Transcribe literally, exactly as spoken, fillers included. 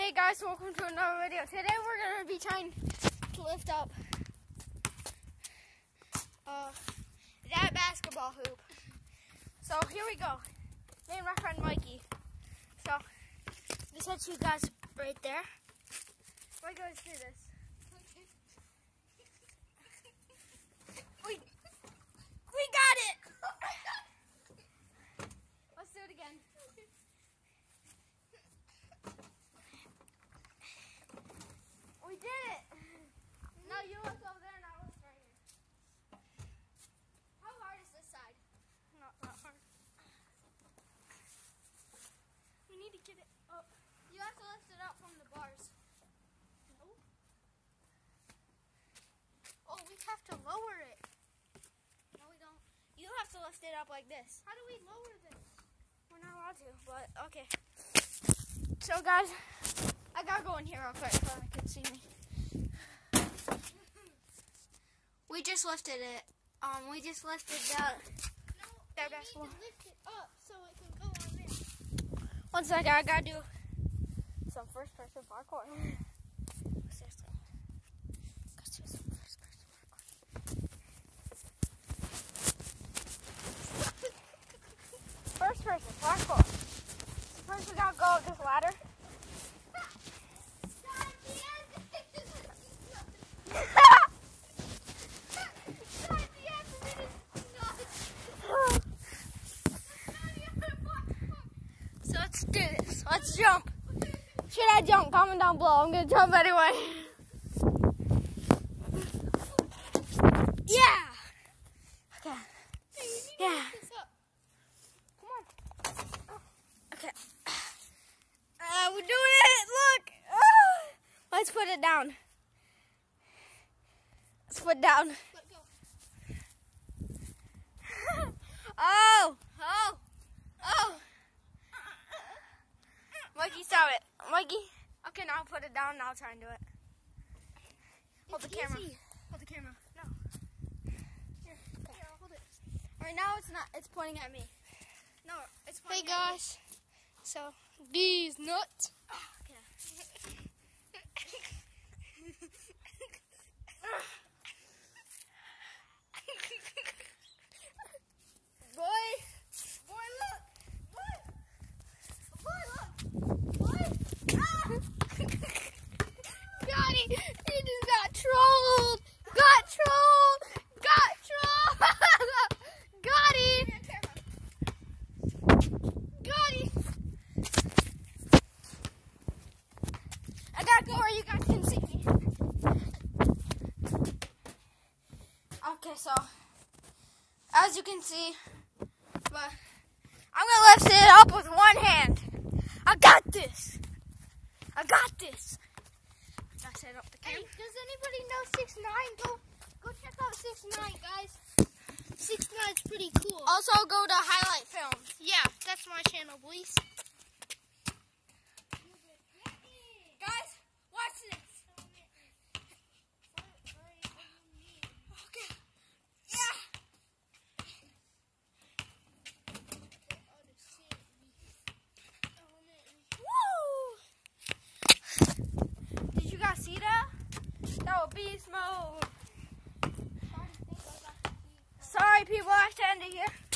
Hey guys, welcome to another video. Today we're going to be trying to lift up uh, that basketball hoop. So here we go. Me and my friend Mikey. So this had you guys right there. We're going to do this. We, we got it! Let's do it again. We did it! Now you look over there and I'll look right here. How hard is this side? Not that hard. We need to get it up. You have to lift it up from the bars. No? Oh, we have to lower it. No, we don't. You have to lift it up like this. How do we lower this? We're not allowed to, but okay. So guys, I gotta go in here real quick so I can see me. We just lifted it. Um, we just lifted that. No, that you basketball. need to lift it up so it can go on there. One second, I gotta do some first person parkour. Seriously. Let's do some first person parkour. First person parkour. First we gotta go up this ladder. So let's do this. Let's jump. Should I jump? Comment down below. I'm gonna jump anyway. Yeah. Okay. Yeah. Come on. Okay. Uh, we're doing it. Look. Oh. Let's put it down. Let's put it down. Oh. Oh. Oh. Mikey, stop it. Mikey. Okay, now put it down and I'll try and do it. Hold It's the camera. easy. Hold the camera. No. Here, okay. Here, I'll hold it. Alright, now it's not. It's pointing at me. No, it's Hey pointing at me. guys, so these nuts. Okay. Boy. Boy, look. Boy. Boy, look. Boy. Ah. Got it. He just got trolled. Got trolled. Got trolled. Got it. Got it. I gotta go where you guys can see me. Okay, so as you can see, but I'm gonna lift it up with one hand. I got this. I got this. I gotta set up the Hey, camera. does anybody know six nine? Go, go check out six nine, guys. six nine's pretty cool. Also, go to Highlight Films. Yeah, that's my channel, boys. Guys, watch this. Okay. Yeah. Woo! Did you guys see that? That was beast mode. Sorry, people, I have to end it here.